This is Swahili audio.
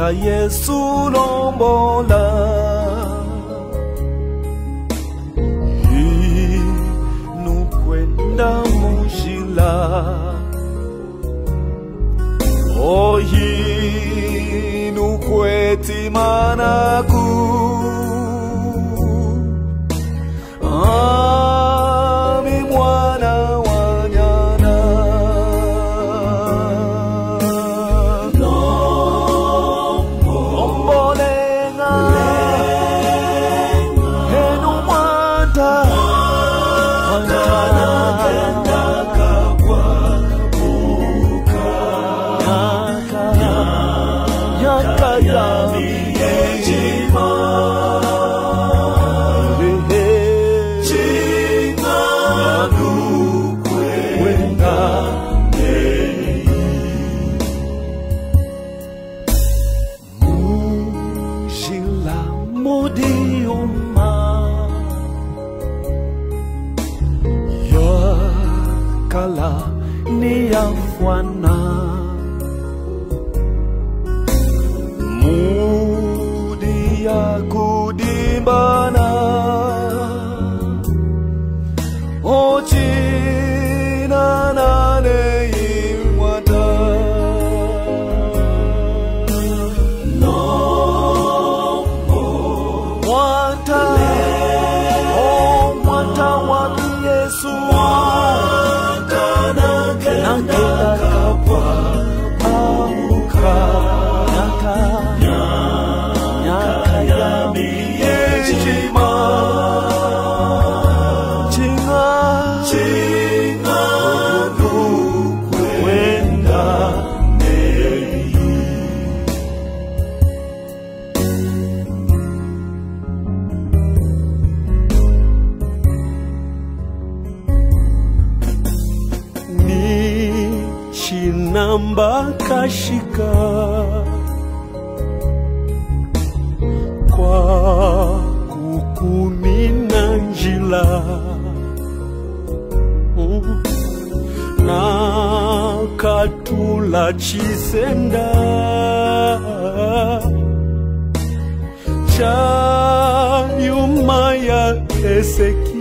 ka Yesu lombola inukwenda mushila o inukweti manaku ami mwana wanyana ombolenga enu mwanta wanyana kapwa buka nyaka yami ejima kala ni afwana mudi ya kudimbana ochina nane imwata no mwata mwata wa Yesu kapwa auka nyaka yami ejima chinga nukwenda nei namba kashika kwa kukumina njila na katula chisenda cha yuma ya Eseki